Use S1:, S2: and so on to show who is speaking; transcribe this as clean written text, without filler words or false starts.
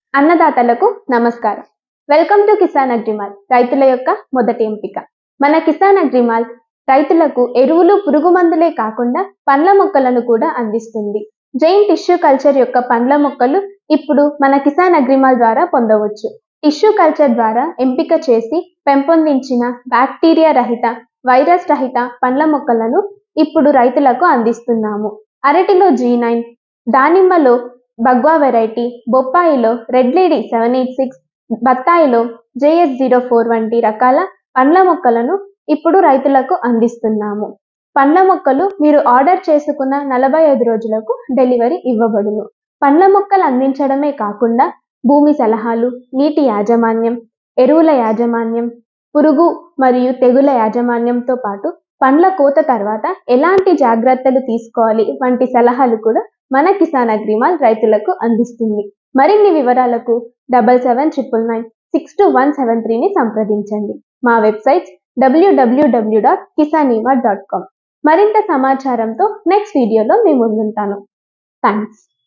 S1: అన్నదాతలకు నమస్కారం. Welcome to Kisan agri mall, రైతుల యొక్క మొదటి ఎంపిక. మన కిసాన్ అగ్రిమాల్ రైతులకు ఎరువులు, పురుగు మందులే కాకుండా పండ్ల మొక్కలను కూడా అందిస్తుంది. జైన్ టిష్యూ కల్చర్ యొక్క పండ్ల మొక్కలు ఇప్పుడు మన కిసాన్ అగ్రిమాల్ ద్వారా పొందవచ్చు. టిష్యూ కల్చర్ ద్వారా ఎంపిక చేసి పెంపొందించిన బ్యాక్టీరియా రహిత, వైరస్ రహిత పండ్ల మొక్కలను ఇప్పుడు రైతులకు అందిస్తున్నాము. అరటిలో G9, దానిమ్మలో బగ్వా వెరైటీ, బొప్పాయిలో రెడ్ లేడీ 786, బత్తాయిలో JS04 వంటి రకాల పండ్ల మొక్కలను ఇప్పుడు రైతులకు అందిస్తున్నాము. పండ్ల మొక్కలు మీరు ఆర్డర్ చేసుకున్న 45 రోజులకు డెలివరీ ఇవ్వబడును. పండ్ల మొక్కలు అందించడమే కాకుండా భూమి సలహాలు, నీటి యాజమాన్యం, ఎరువుల యాజమాన్యం, పురుగు మరియు తెగుల యాజమాన్యంతో పాటు పండ్ల కోత తర్వాత ఎలాంటి జాగ్రత్తలు తీసుకోవాలి వంటి సలహాలు కూడా మన కిసాన్ అగ్రిమాల్ రైతులకు అందిస్తుంది. మరిన్ని వివరాలకు 7799962173ని సంప్రదించండి. మా వెబ్సైట్ www.kisanema.com. మరింత సమాచారంతో నెక్స్ట్ వీడియోలో మీ ముందుంటాను. థ్యాంక్స్.